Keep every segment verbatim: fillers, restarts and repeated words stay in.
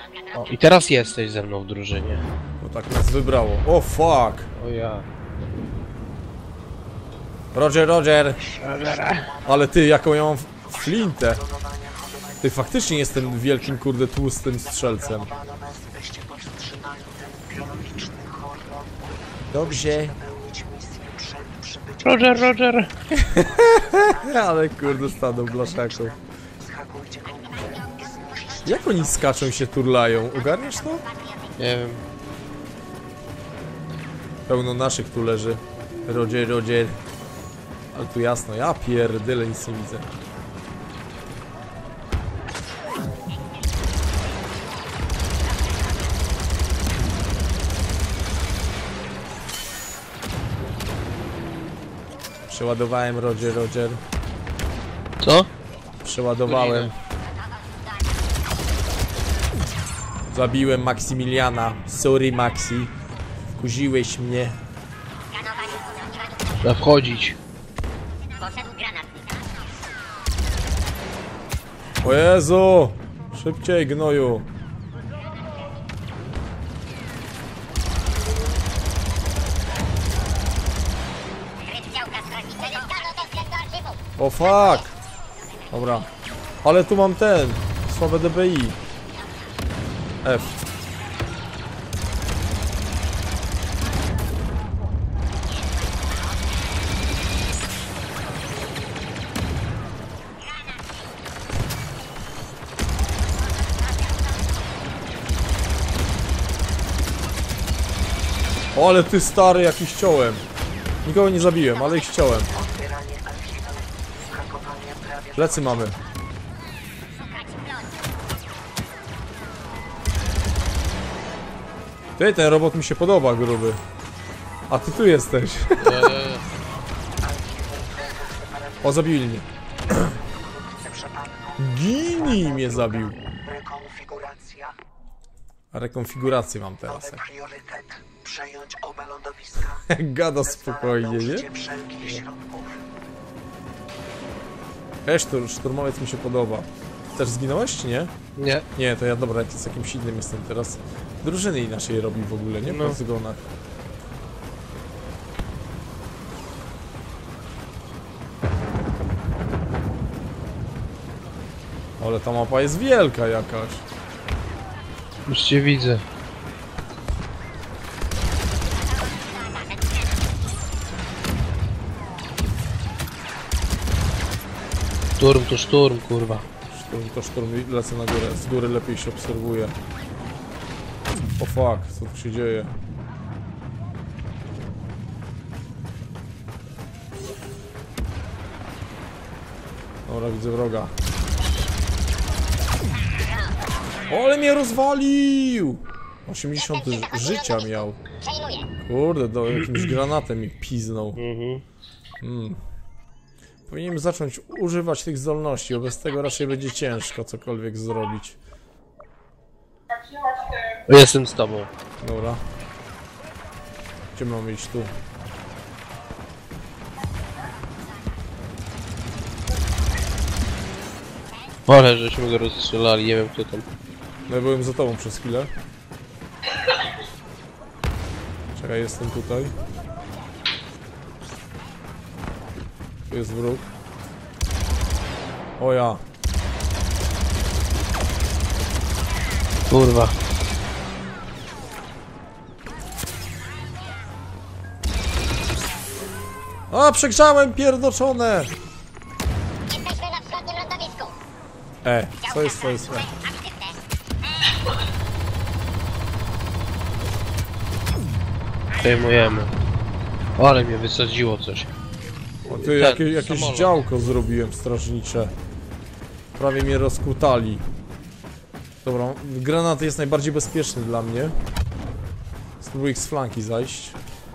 O, i teraz jesteś ze mną w drużynie. Bo tak nas wybrało. O fuck! O ja. Roger, Roger! Ale ty, jaką ja mam flintę! Ty, faktycznie jestem wielkim, kurde, tłustym strzelcem. Dobrze. Roger, Roger! Ale kurde, stanął blaszaków. Jak oni skaczą się turlają? Ogarniesz to? Nie wiem. Pełno naszych tu leży. Roger, Roger. Ale tu jasno, ja pierdyle, nic nie widzę. Przeładowałem, Roger, Roger. Co? Przeładowałem. Zabiłem Maksymiliana. Sorry, Maxi. Wkuziłeś mnie. Trzeba wchodzić. O Jezu! Szybciej, gnoju. O fuck! Dobra. Ale tu mam ten. Słabe D B I. F. O, ale ty stary, jaki ściąłem. Nikogo nie zabiłem, ale ich ściąłem. Plecy mamy. Ty, ten robot mi się podoba, gruby. A ty tu jesteś. Eee. O, zabili mnie. Gini mnie zabił. A rekonfigurację mam teraz. Gada spokojnie, nie? Ej, sztur, szturmowiec mi się podoba. Też zginąłeś, czy nie? Nie. Nie, to ja dobra, jak z jakimś innym jestem teraz. Drużyny inaczej robi w ogóle, nie? Po No. zgonach. Ale ta mapa jest wielka jakaś. Już cię widzę. Szturm to szturm, kurwa. Szturm to szturm, lecę na górę. Z góry lepiej się obserwuje. O fuck, co tu się dzieje? Dobra, widzę wroga. O, ale mnie rozwalił! osiemdziesiąt ży życia miał. Kurde, do jakimś granatem mi piznął. Mhm. Hmm. Powinienem zacząć używać tych zdolności, bo bez tego raczej będzie ciężko cokolwiek zrobić. Jestem z tobą. Dobra. Gdzie mamy iść tu? Ale żeśmy go rozstrzelali, nie wiem kto tam. No ja byłem za tobą przez chwilę. Czekaj, jestem tutaj. Tu jest wróg. O ja. Kurwa. A, przegrzałem pierdoczone! Jesteśmy na wschodnim lądowisku. E, co jest, co jest? E. Przejmujemy. O, ale mnie wysadziło coś. O, ty, jakie, jakieś działko zrobiłem strażnicze. Prawie mnie rozkutali. Dobra, granat jest najbardziej bezpieczny dla mnie. Spróbuję ich z flanki zajść.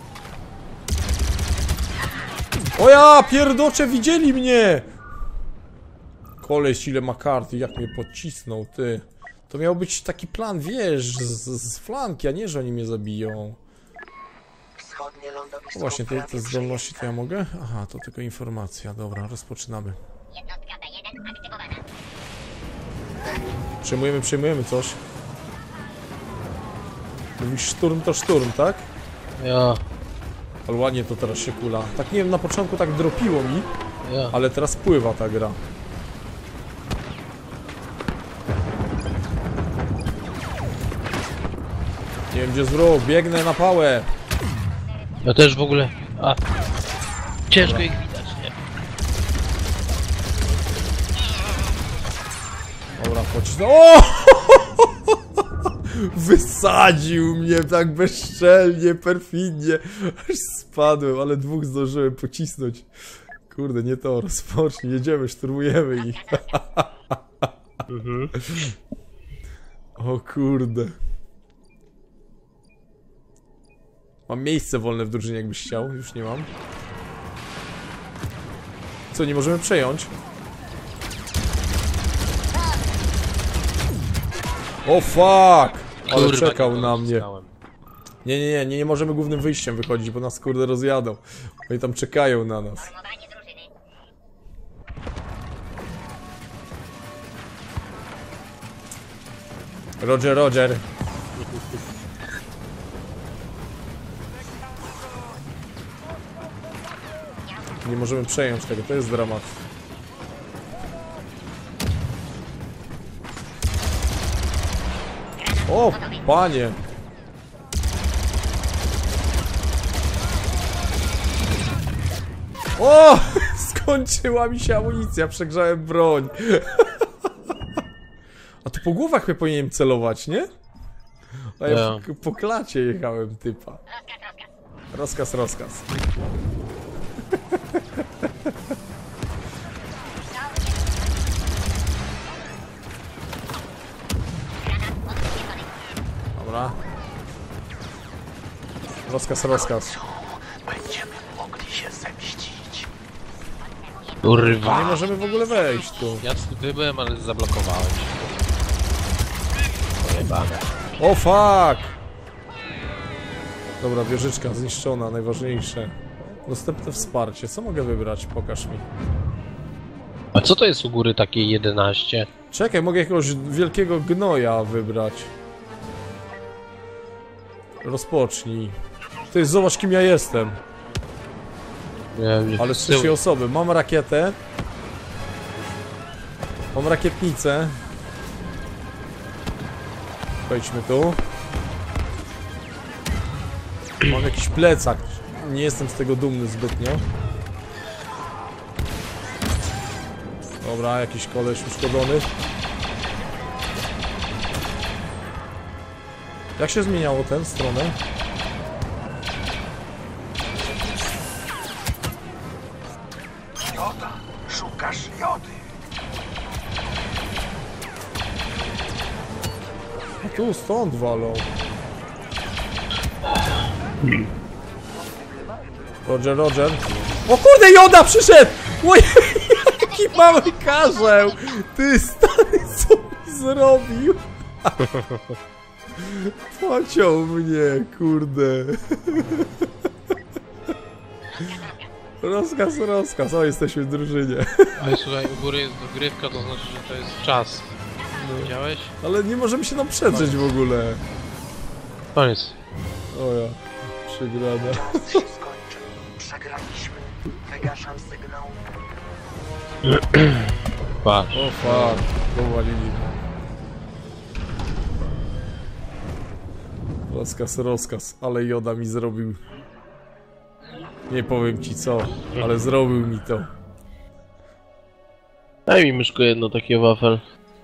O ja, pierdocze, widzieli mnie! Koleś, ile ma kart, jak mnie pocisnął, ty. To miał być taki plan, wiesz, z, z flanki, a nie, że oni mnie zabiją. O właśnie, te, te zdolności to ja mogę? Aha, to tylko informacja. Dobra, rozpoczynamy. Jednostka B jeden aktywowana. Przejmujemy, przejmujemy coś. Mówisz szturm to szturm, tak? Ja, Ale ładnie to teraz się kula. Tak nie wiem, na początku tak dropiło mi, ja. ale teraz pływa ta gra. Nie wiem gdzie zwrót, biegnę na pałę. Ja też w ogóle... A. Ciężko ich widać, nie? Dobra, pocisnę. O! Wysadził mnie tak bezczelnie, perfidnie. Aż spadłem, ale dwóch zdążyłem pocisnąć. Kurde, nie to, rozpocznij, jedziemy, szturmujemy ich. Mhm. O kurde. Mam miejsce wolne w drużynie, jakbyś chciał. Już nie mam. Co, nie możemy przejąć? O fuck! Ale Kurwa, czekał nie na mnie. dociskałem. Nie, nie, nie, nie, nie możemy głównym wyjściem wychodzić, bo nas kurde rozjadą. Oni tam czekają na nas. Formowanie drużyny. Roger, Roger. Nie możemy przejąć tego, to jest dramat. O, panie! O! Skończyła mi się amunicja, przegrzałem broń. A tu po głowach mnie powinienem celować, nie? A ja Ja. po, po klacie jechałem, typa. Rozkaz, rozkaz. Rozkaz, rozkaz. Dobra. Rozkaz, rozkaz. Będziemy mogli się zemścić. Nie Kurwa. możemy w ogóle wejść tu. Ja tu byłem, ale zablokowałem się. Pojebane. O fuck! Dobra, wieżyczka zniszczona, najważniejsze. Dostępne wsparcie. Co mogę wybrać? Pokaż mi. A co to jest u góry takie jedenaście? Czekaj, mogę jakiegoś wielkiego gnoja wybrać. Rozpocznij. To jest, zobacz kim ja jestem. Nie, Ale z trzeciej osoby. Mam rakietę. Mam rakietnicę. Wejdźmy tu. Mam jakiś plecak. Nie jestem z tego dumny zbytnio. Dobra, jakiś koleś uszkodzony. Jak się zmieniało tę stronę? Joda, szukasz jody. A tu stąd walą. Roger, Roger. O kurde, Joda przyszedł! Oj, jaki mały karzeł! Ty stary, co mi zrobił? Pociął mnie, kurde. Rozkaz, rozkaz. O, jesteśmy w drużynie. Ale słuchaj, u góry jest dogrywka, to znaczy, że to jest czas. Widziałeś? Ale nie możemy się tam przedrzeć w ogóle. Koniec. O ja, przegrana. Czas się skończył. Przegraliśmy. Wygaszam sygnał. Patrz. O fuck, powalili. Rozkaz, rozkaz, ale Joda mi zrobił. Nie powiem ci co, ale zrobił mi to. Daj mi myszko jedno takie wafel.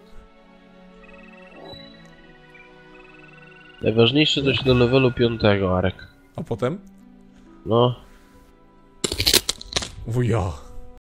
Najważniejsze to się do levelu piątego, Arek. A potem? No. Wuja.